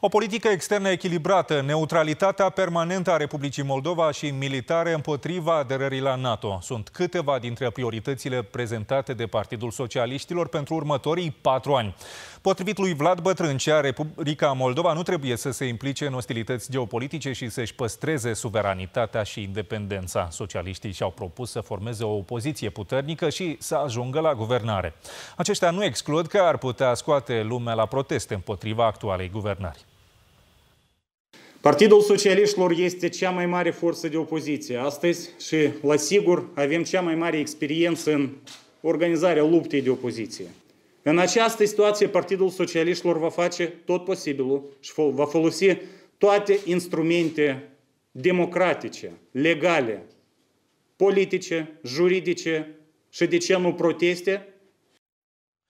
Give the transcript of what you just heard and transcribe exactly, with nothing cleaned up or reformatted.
O politică externă echilibrată, neutralitatea permanentă a Republicii Moldova și militare împotriva aderării la NATO sunt câteva dintre prioritățile prezentate de Partidul Socialiștilor pentru următorii patru ani. Potrivit lui Vlad Bătrâncea, Republica Moldova nu trebuie să se implice în ostilități geopolitice și să-și păstreze suveranitatea și independența. Socialiștii și-au propus să formeze o opoziție puternică și să ajungă la guvernare. Aceștia nu exclud că ar putea scoate lumea la proteste împotriva actualei guvernări. Partidul Socialiștilor este cea mai mare forță de opoziție astăzi și, la sigur, avem cea mai mare experiență în organizarea luptei de opoziție. În această situație, Partidul Socialiștilor va face tot posibilul și va folosi toate instrumente democratice, legale, politice, juridice și, de ce nu, proteste